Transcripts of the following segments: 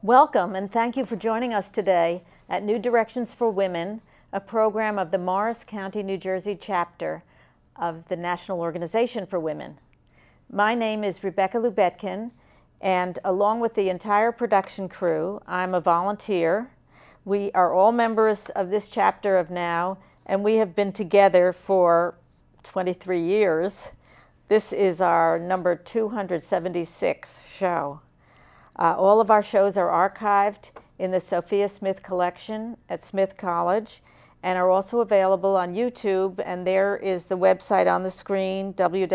Welcome and thank you for joining us today at New Directions for Women, a program of the Morris County, New Jersey chapter of the National Organization for Women. My name is Rebecca Lubetkin, and along with the entire production crew, I'm a volunteer. We are all members of this chapter of NOW, and we have been together for 23 years. This is our number 276 show. All of our shows are archived in the Sophia Smith collection at Smith College and are also available on YouTube, and there is the website on the screen,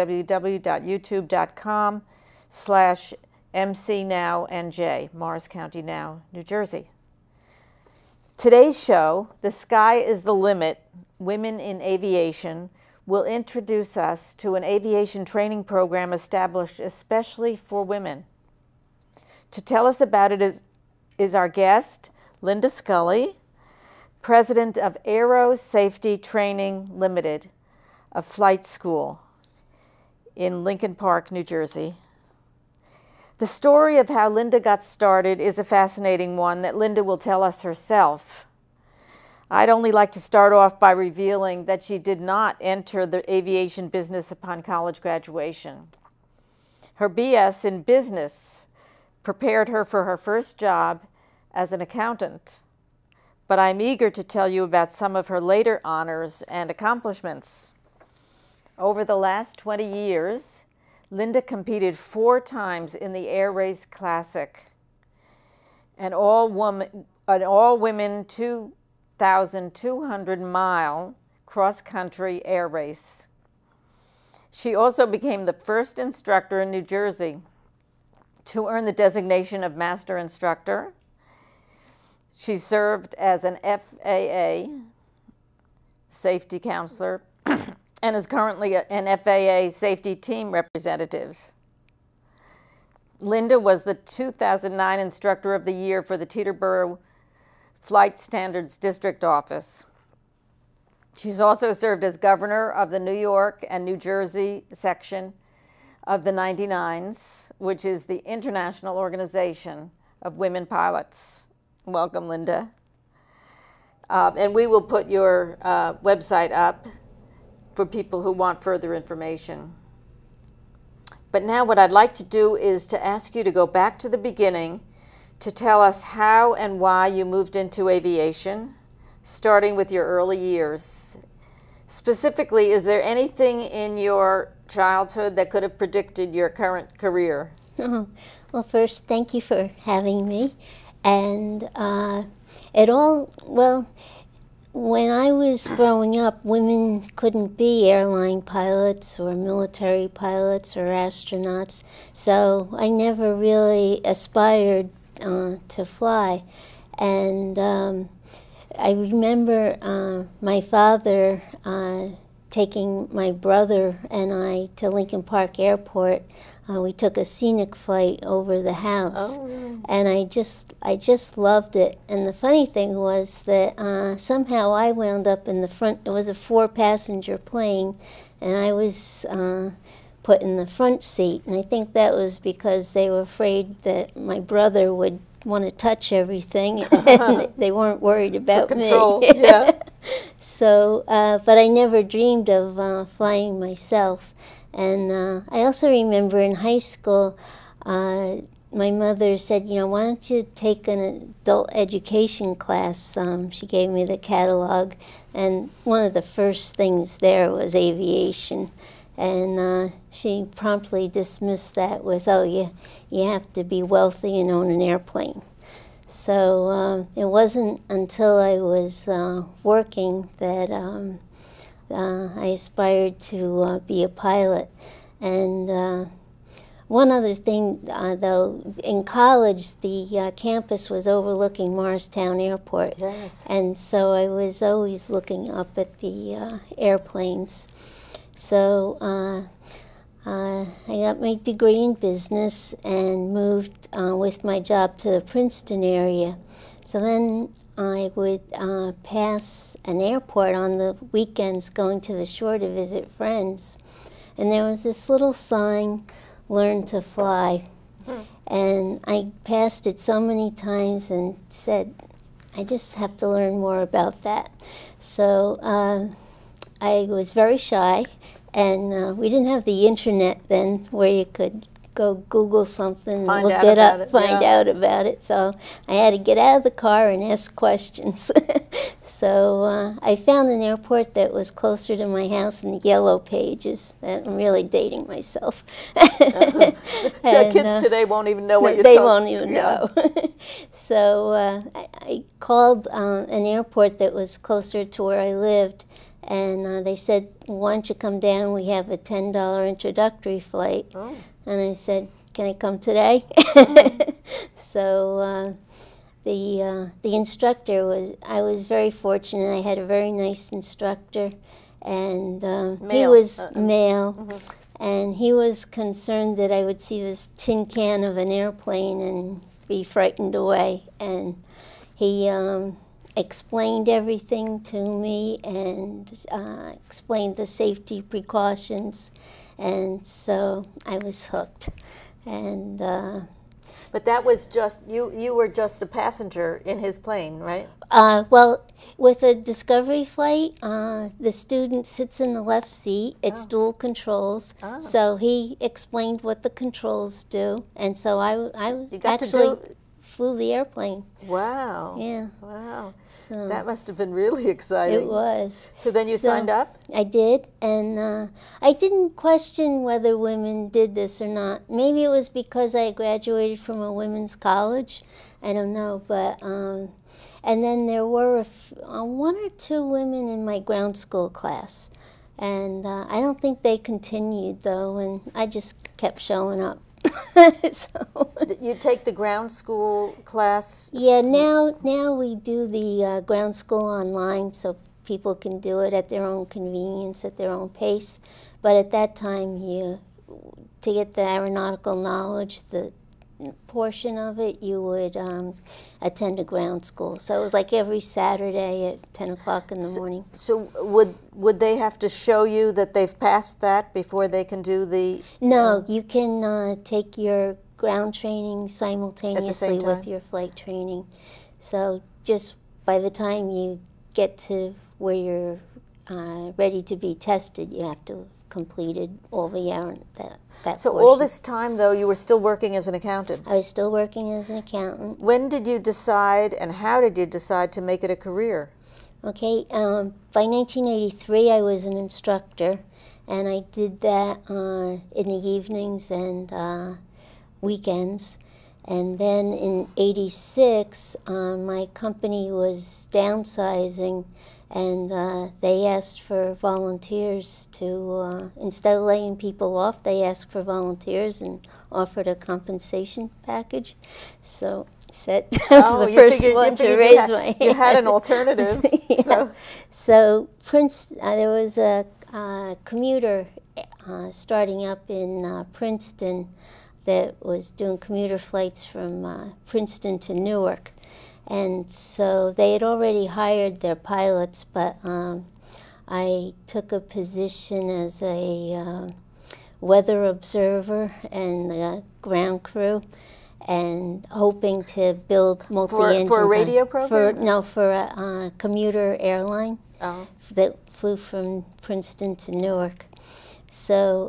www.youtube.com/MCNowNJ, Morris County Now, New Jersey. Today's show, The Sky is the Limit, Women in Aviation, will introduce us to an aviation training program established especially for women. To tell us about it is our guest, Linda Scully, president of Aero Safety Training Ltd, a flight school in Lincoln Park, New Jersey. The story of how Linda got started is a fascinating one that Linda will tell us herself. I'd only like to start off by revealing that she did not enter the aviation business upon college graduation. Her BS in business prepared her for her first job as an accountant. But I'm eager to tell you about some of her later honors and accomplishments. Over the last 20 years, Linda competed 4 times in the Air Race Classic, an all-women 2,200-mile cross-country air race. She also became the first instructor in New Jersey to earn the designation of Master Instructor. She served as an FAA safety counselor and is currently an FAA safety team representative. Linda was the 2009 Instructor of the Year for the Teterboro Flight Standards District Office. She's also served as governor of the New York and New Jersey section of the 99s, which is the International Organization of Women Pilots. Welcome, Linda. And we will put your website up for people who want further information. But now what I'd like to do is to ask you to go back to the beginning to tell us how and why you moved into aviation, starting with your early years. Specifically, is there anything in your childhood that could have predicted your current career? Well, first, thank you for having me. And when I was growing up, women couldn't be airline pilots or military pilots or astronauts, so I never really aspired to fly. And I remember my father taking my brother and I to Lincoln Park Airport. We took a scenic flight over the house, and I just loved it. And the funny thing was that somehow I wound up in the front. It was a 4-passenger plane, and I was put in the front seat. And I think that was because they were afraid that my brother would want to touch everything, and they weren't worried about For control, me. Yeah. So, but I never dreamed of flying myself. And I also remember in high school, my mother said, you know, why don't you take an adult education class? She gave me the catalog, and one of the first things there was aviation. And she promptly dismissed that with, oh, you have to be wealthy and own an airplane. So it wasn't until I was working that I aspired to be a pilot. And one other thing, though, in college, the campus was overlooking Morristown Airport. Yes. And so I was always looking up at the airplanes. So I got my degree in business and moved with my job to the Princeton area. So then I would pass an airport on the weekends going to the shore to visit friends. And there was this little sign, "Learn to Fly." And I passed it so many times and said, I just have to learn more about that. So I was very shy, and we didn't have the internet then where you could go Google something, Find look out it about up, it, find yeah. out about it. So I had to get out of the car and ask questions. So I found an airport that was closer to my house in the Yellow Pages. I'm really dating myself. The kids today won't even know what you're They talking. won't even know. So I called an airport that was closer to where I lived, and they said, why don't you come down? We have a $10 introductory flight. Oh. And I said, can I come today? So the instructor I was very fortunate. I had a very nice instructor, and he was male, and he was concerned that I would see this tin can of an airplane and be frightened away. And he explained everything to me and explained the safety precautions, and so I was hooked. And But that was just, you were just a passenger in his plane, right? well, with a discovery flight, the student sits in the left seat. It's dual controls. So he explained what the controls do, and so I actually flew the airplane. Wow. Yeah. Wow. So That must have been really exciting. it was. So then you signed up? I did, and I didn't question whether women did this or not. Maybe it was because I graduated from a women's college. I don't know, but and then there were one or two women in my ground school class, and I don't think they continued though, and I just kept showing up. So You take the ground school class? yeah, now we do the ground school online, so people can do it at their own convenience, at their own pace. But at that time, to get the aeronautical knowledge, the portion of it, you would attend a ground school. So it was like every Saturday at 10 o'clock in the morning. So would they have to show you that they've passed that before they can do the... No, you can take your ground training simultaneously with your flight training. So just by the time you get to where you're ready to be tested, you have to have completed all the that So portion. all this time, though, you were still working as an accountant? I was still working as an accountant. When did you decide, and how did you decide to make it a career? Okay, by 1983 I was an instructor, and I did that in the evenings and weekends. And then in '86, my company was downsizing, and they asked for volunteers to, instead of laying people off, they asked for volunteers and offered a compensation package. So I said, I was the first one to raise my hand. You had an alternative. Yeah. So there was a commuter starting up in Princeton that was doing commuter flights from Princeton to Newark. And so they had already hired their pilots, but I took a position as a weather observer and ground crew, and hoping to build multi-engine. For a radio program? For a commuter airline that flew from Princeton to Newark. So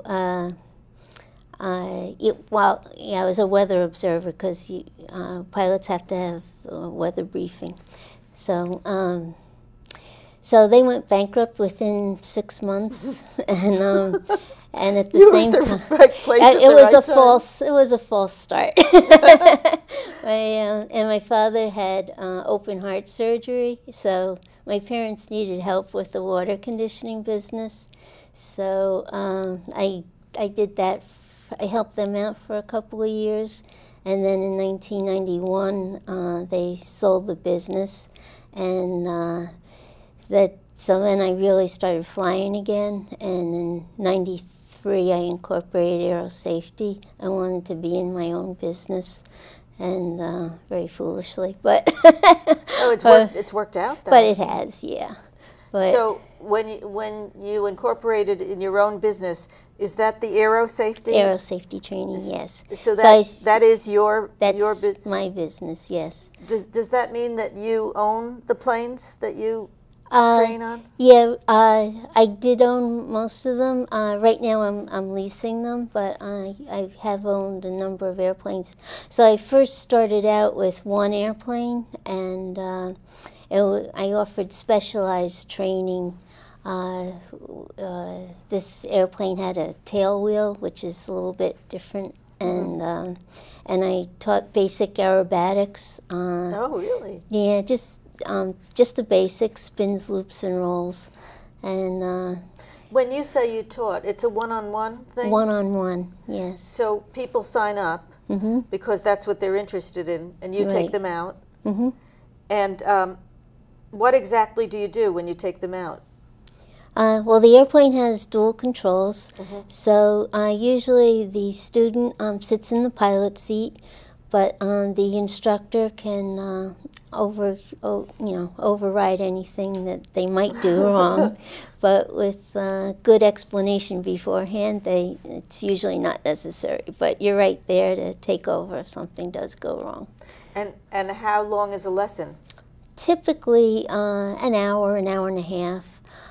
I was a weather observer because pilots have to have a weather briefing. So so they went bankrupt within 6 months, and at the same time, right place at it the was right a time. false start. And my father had open heart surgery, so my parents needed help with the water conditioning business. So I did that. I helped them out for a couple of years, and then in 1991 they sold the business, and so then I really started flying again. And in '93 I incorporated Aero Safety. I wanted to be in my own business, and very foolishly, but oh, it's worked out though. But it has, yeah. But so when you incorporated in your own business, Is that the Aero Safety? Aero Safety Training, yes. So that is your my business, yes. Does that mean that you own the planes that you train on? Yeah, I did own most of them. Right now I'm leasing them, but I have owned a number of airplanes. So I first started out with one airplane, and I offered specialized training. This airplane had a tail wheel, which is a little bit different, and I taught basic aerobatics. Oh, really? Yeah, just the basics, spins, loops, and rolls. And when you say you taught, it's a one-on-one thing? One-on-one, yes. So people sign up because that's what they're interested in, and you take them out. And what exactly do you do when you take them out? Well, the airplane has dual controls, so usually the student sits in the pilot seat, but the instructor can override anything that they might do wrong. But with good explanation beforehand, it's usually not necessary. But you're right there to take over if something does go wrong. And how long is a lesson? Typically an hour and a half.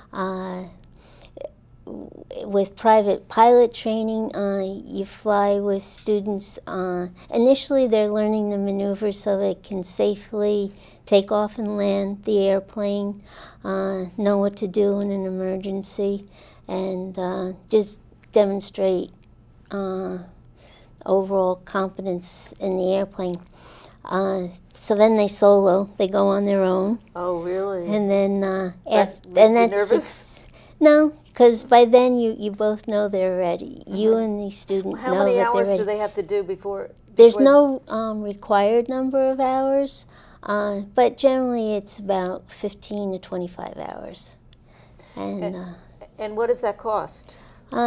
With private pilot training, you fly with students. Initially, they're learning the maneuvers so they can safely take off and land the airplane, know what to do in an emergency, and just demonstrate overall competence in the airplane. So then they solo. They go on their own. Oh, really? And then Makes you nervous? No, because by then you both know they're ready. You and the student know that they're ready. How many hours do they have to do before? There's no required number of hours, but generally it's about 15 to 25 hours. And what does that cost?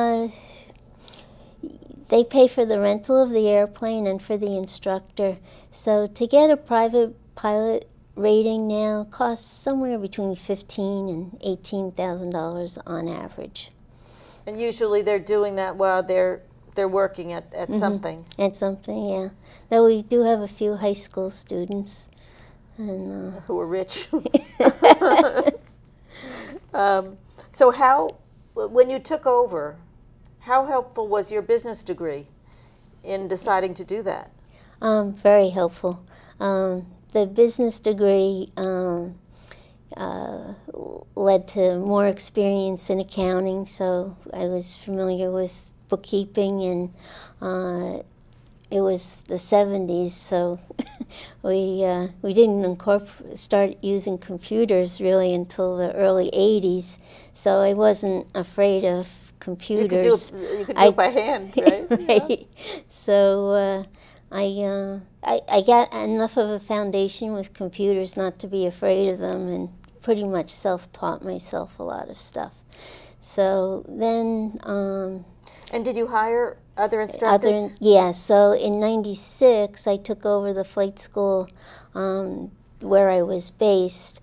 They pay for the rental of the airplane and for the instructor. So to get a private pilot rating now costs somewhere between $15,000 and $18,000 on average. And usually they're doing that while they're working at something. At something, yeah. Though we do have a few high school students, and who are rich. So when you took over, how helpful was your business degree in deciding to do that? Very helpful. The business degree led to more experience in accounting, so I was familiar with bookkeeping, and it was the 70s, so we didn't start using computers really until the early 80s, so I wasn't afraid of computers. You could do it by hand, right? Right. Yeah. So I got enough of a foundation with computers not to be afraid of them, and pretty much self-taught myself a lot of stuff. So then... and did you hire other instructors? Yeah, so in '96 I took over the flight school where I was based,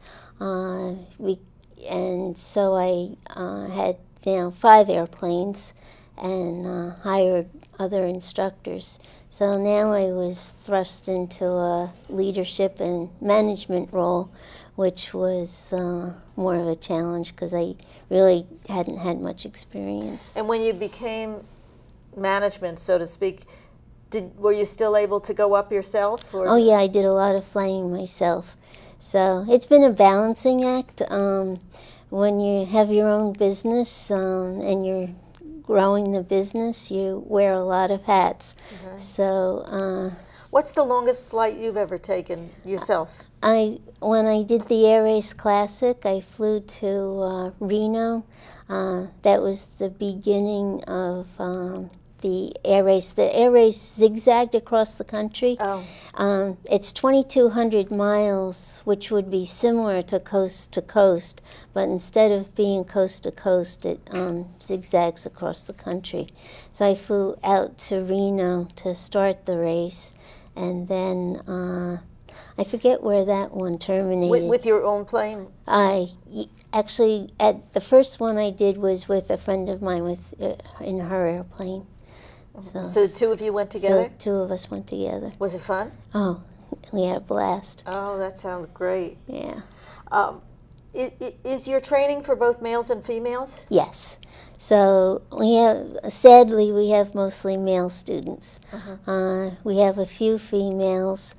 and so I had 5 airplanes and hired other instructors. So now I was thrust into a leadership and management role, which was more of a challenge because I really hadn't had much experience. And when you became management, so to speak, were you still able to go up yourself? Or? Oh yeah, I did a lot of flying myself. So it's been a balancing act. When you have your own business and you're growing the business, you wear a lot of hats. Okay. So, what's the longest flight you've ever taken yourself? When I did the Air Race Classic, I flew to Reno. That was the beginning of the air race. The air race zigzagged across the country. Oh. It's 2,200 miles, which would be similar to coast, but instead of being coast to coast, it zigzags across the country. So I flew out to Reno to start the race, and then I forget where that one terminated. With your own plane? actually, the first one I did was with a friend of mine in her airplane. So the two of you went together? So the two of us went together. Was it fun? Oh, we had a blast. Oh, that sounds great. Yeah. Is your training for both males and females? Yes. So sadly, we have mostly male students. We have a few females.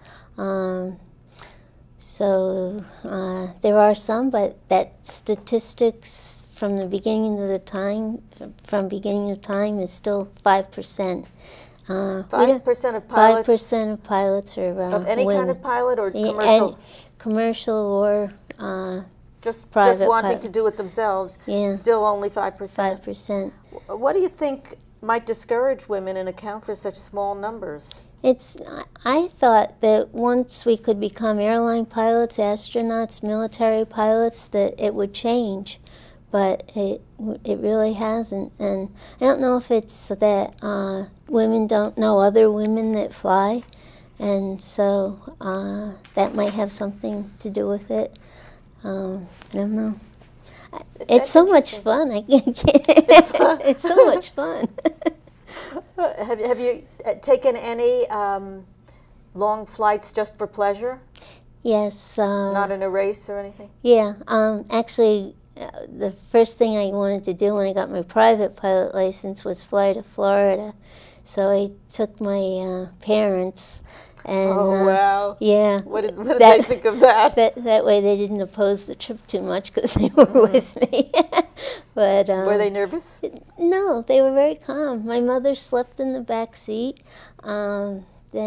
So there are some, but that statistics from the beginning of time is still 5%. 5% of pilots? 5% of pilots are of any women. kind of pilot or commercial? And commercial or just private wanting to do it themselves, yeah. Still only 5%. 5%. What do you think might discourage women and account for such small numbers? I thought that once we could become airline pilots, astronauts, military pilots, that it would change. But it really hasn't. And I don't know if it's that women don't know other women that fly, and so that might have something to do with it. I don't know. It's so much fun. It's so much fun. Have you taken any long flights just for pleasure? Yes. Not in a race or anything? Yeah. Actually, the first thing I wanted to do when I got my private pilot license was fly to Florida. So I took my parents. And, oh, wow. Yeah. What did they think of that? That way they didn't oppose the trip too much because they were with me. But were they nervous? No, they were very calm. My mother slept in the back seat. So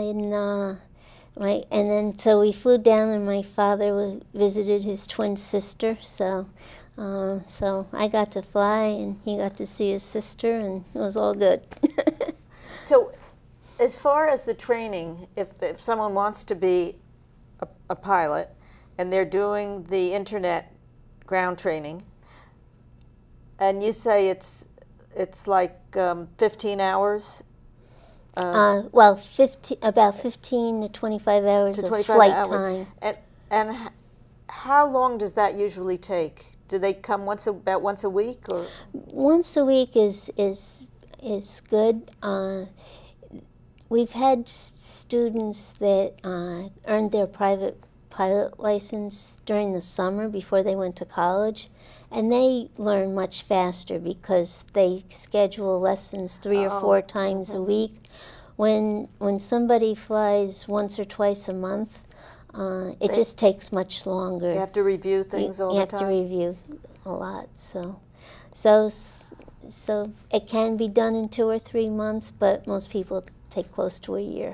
we flew down, and my father visited his twin sister. So I got to fly, and he got to see his sister, and it was all good. So, as far as the training, if someone wants to be a pilot, and they're doing the internet ground training, and you say it's like 15 hours. Well, about 15 to 25 hours of flight time. And how long does that usually take? Do they come about once a week, or? Once a week is good. We've had students that earned their private pilot license during the summer before they went to college, and they learn much faster because they schedule lessons 3 or 4 times a week. When somebody flies once or twice a month, it just takes much longer. You have to review things all the time? You have to review a lot. So it can be done in 2 or 3 months, but most people take close to a year.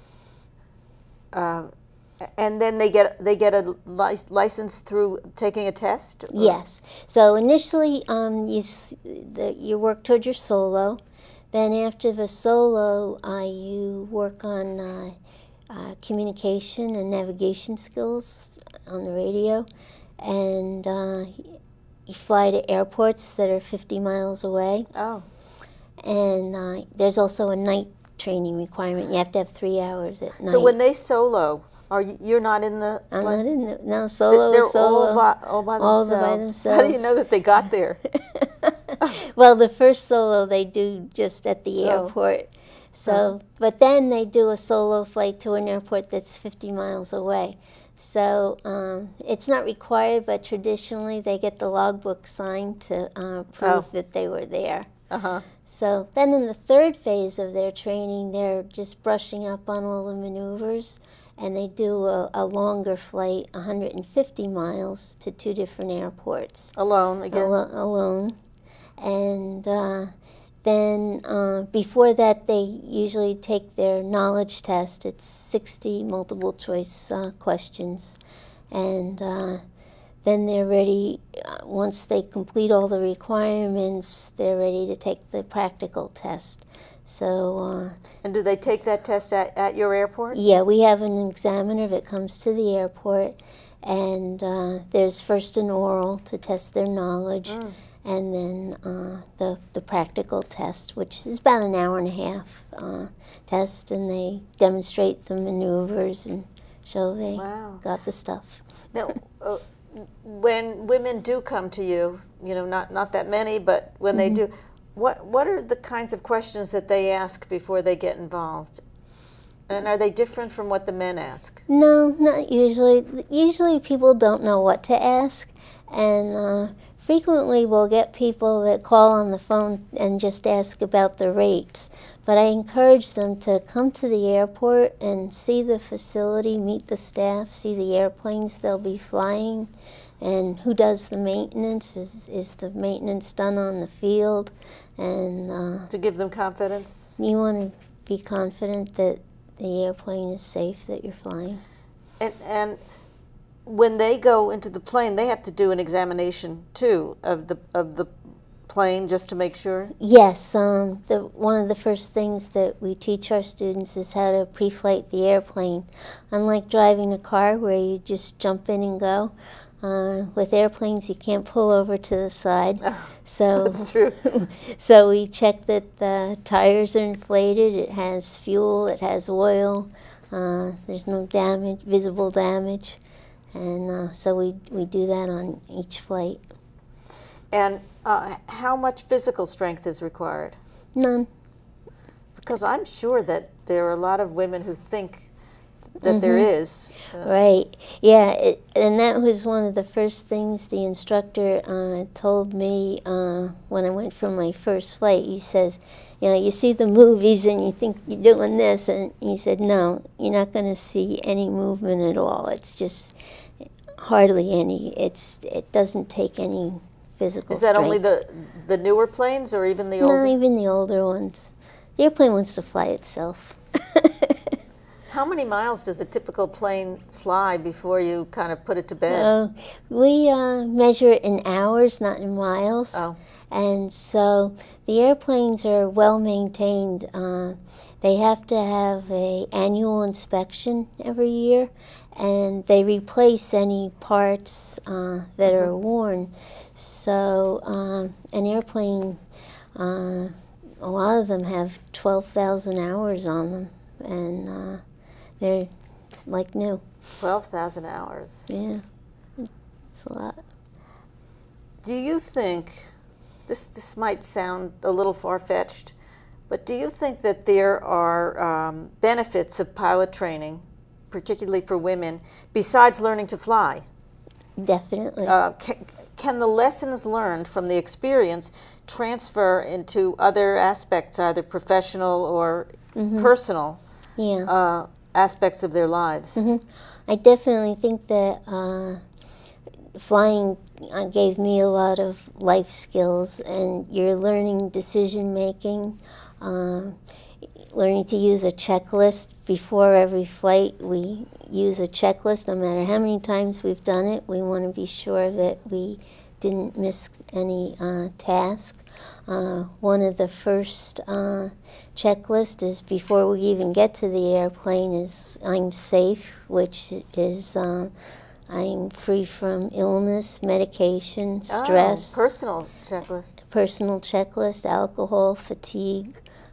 And then they get a license through taking a test? Or? Yes. So initially, you work toward your solo. Then after the solo, you work on communication and navigation skills on the radio, and you fly to airports that are 50 miles away. Oh. And there's also a night training requirement. You have to have 3 hours at night. So when they solo, you're not in the? I'm not in the. No, solo. They're solo. all by themselves. How do you know that they got there? Well, the first solo they do just at the airport. So, but then they do a solo flight to an airport that's 50 miles away. So it's not required, but traditionally they get the logbook signed to prove that they were there. So then in the third phase of their training, they're just brushing up on all the maneuvers, and they do a longer flight, 150 miles to 2 different airports. Alone again? Alone. And then before that, they usually take their knowledge test. It's 60 multiple choice questions. And then they're ready, once they complete all the requirements, they're ready to take the practical test. So. And do they take that test at your airport? Yeah, we have an examiner that comes to the airport, and there's first an oral to test their knowledge, and then the practical test, which is about an hour and a half test, and they demonstrate the maneuvers and show they got the stuff. Now, when women do come to you, you know, not that many, but when they do, what are the kinds of questions that they ask before they get involved? And are they different from what the men ask? No, not usually. Usually people don't know what to ask, and frequently we'll get people that call on the phone and just ask about the rates. But I encourage them to come to the airport and see the facility, meet the staff, see the airplanes they'll be flying, and who does the maintenance. Is the maintenance done on the field? And to give them confidence? You want to be confident that the airplane is safe that you're flying. And when they go into the plane, they have to do an examination too of the plane just to make sure? Yes. One of the first things that we teach our students is how to pre-flight the airplane. Unlike driving a car where you just jump in and go, with airplanes you can't pull over to the side. So that's true. So we check that the tires are inflated, it has fuel, it has oil, there's no damage, visible damage, and so we do that on each flight. And how much physical strength is required? None. Because I'm sure that there are a lot of women who think that there is. Right. Yeah, and that was one of the first things the instructor told me when I went for my first flight. He says, you know, you see the movies and you think you're doing this, and he said, no, you're not going to see any movement at all. It's just hardly any. It doesn't take any physical strength. Is that only the newer planes or even the older? No, even the older ones. The airplane wants to fly itself. How many miles does a typical plane fly before you kind of put it to bed? We measure it in hours, not in miles. Oh. And so the airplanes are well maintained. They have to have an annual inspection every year, and they replace any parts that are worn. So an airplane, a lot of them have 12,000 hours on them, and they're like new. 12,000 hours. Yeah, it's a lot. Do you think, this might sound a little far-fetched, but do you think that there are benefits of pilot training, particularly for women, besides learning to fly? Definitely. Can the lessons learned from the experience transfer into other aspects, either professional or personal aspects of their lives? I definitely think that flying gave me a lot of life skills, and you're learning decision making, learning to use a checklist. Before every flight we use a checklist. No matter how many times we've done it, we want to be sure that we didn't miss any task. One of the first checklists is, before we even get to the airplane, is I'm safe, which is I'm free from illness, medication, stress. Personal checklist. Personal checklist, alcohol, fatigue.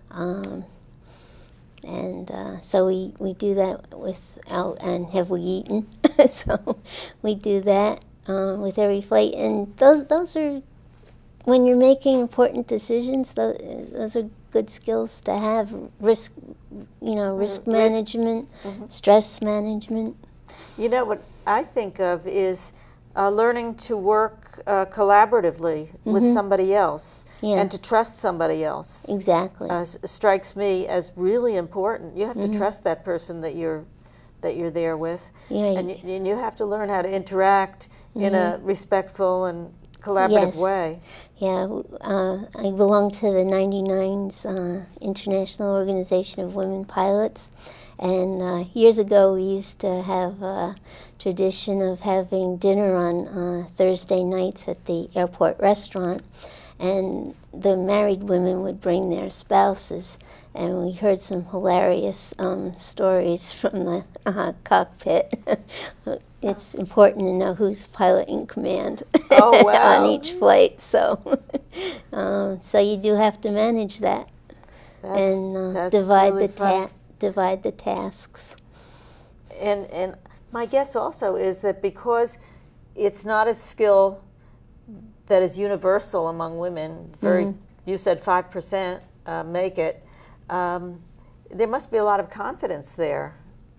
And so we do that without, and have we eaten? So we do that with every flight. And those are, when you're making important decisions, those are good skills to have. Risk, risk management, stress management. You know, what I think of is learning to work collaboratively with somebody else, and to trust somebody else. Exactly. Strikes me as really important. You have to trust that person that you're there with, and you have to learn how to interact in a respectful and collaborative way. Yeah, I belong to the 99's International Organization of Women Pilots, and years ago we used to have a tradition of having dinner on Thursday nights at the airport restaurant, and the married women would bring their spouses, and we heard some hilarious stories from the cockpit. It's important to know who's piloting command on each flight, so so you do have to manage that, and divide the tasks. And my guess also is that because it's not a skill that is universal among women. You said 5% make it. There must be a lot of confidence there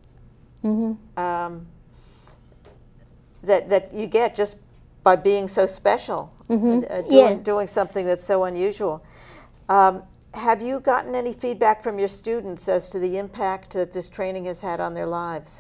that you get just by being so special, doing something that's so unusual. Have you gotten any feedback from your students as to the impact that this training has had on their lives?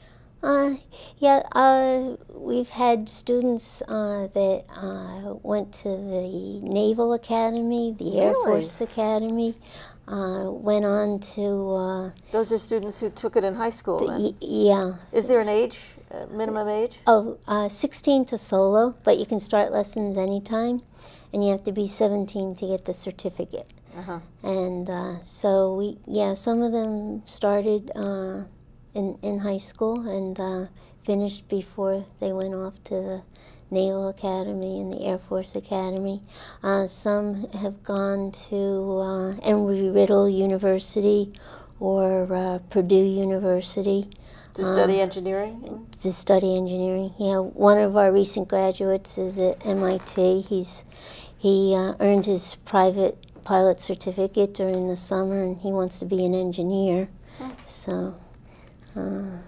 We've had students that went to the Naval Academy, the Air Force Academy, went on to... Those are students who took it in high school, then? Yeah. Is there an age, minimum age? 16 to solo, but you can start lessons anytime, and you have to be 17 to get the certificate. And so some of them started in high school and finished before they went off to the Naval Academy and the Air Force Academy. Some have gone to Embry-Riddle University or Purdue University. To study engineering? To study engineering, yeah. One of our recent graduates is at MIT. He earned his private pilot certificate during the summer, and he wants to be an engineer. So. And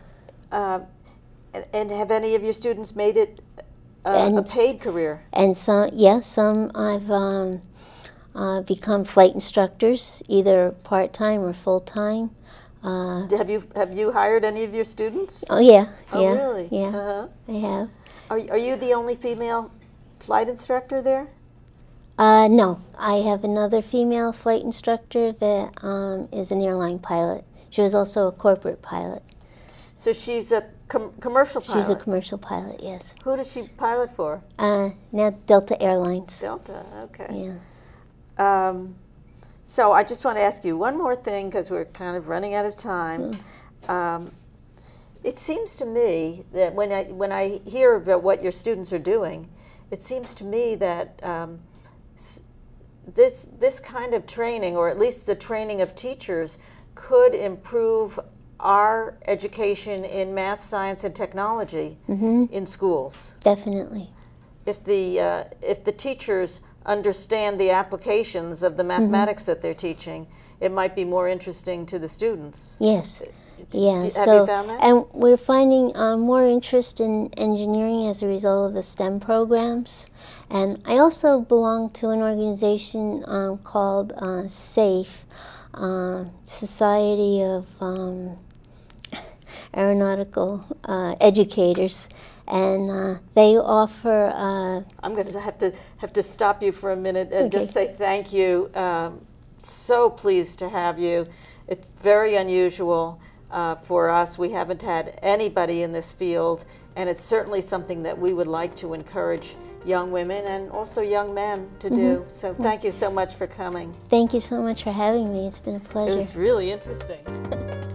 have any of your students made it a paid career? And some I've become flight instructors, either part-time or full-time. Have you hired any of your students? Oh yeah. Oh really? Yeah. I have. Are you the only female flight instructor there? No, I have another female flight instructor that is an airline pilot. She was also a corporate pilot. So she's a commercial pilot? She's a commercial pilot, yes. Who does she pilot for? Now Delta Airlines. Delta, okay. Yeah. So I just want to ask you one more thing, because we're kind of running out of time. It seems to me that when I hear about what your students are doing, it seems to me that this kind of training, or at least the training of teachers, could improve our education in math, science, and technology in schools. Definitely. If the teachers understand the applications of the mathematics that they're teaching, it might be more interesting to the students. Yes. Yeah. Have you found that? And we're finding more interest in engineering as a result of the STEM programs. And I also belong to an organization called SAFE, Society of Aeronautical Educators, and they offer... I'm going to have to stop you for a minute and just say thank you. So pleased to have you. It's very unusual for us. We haven't had anybody in this field, and it's certainly something that we would like to encourage young women and also young men to do. So thank you so much for coming. Thank you so much for having me. It's been a pleasure. It was really interesting.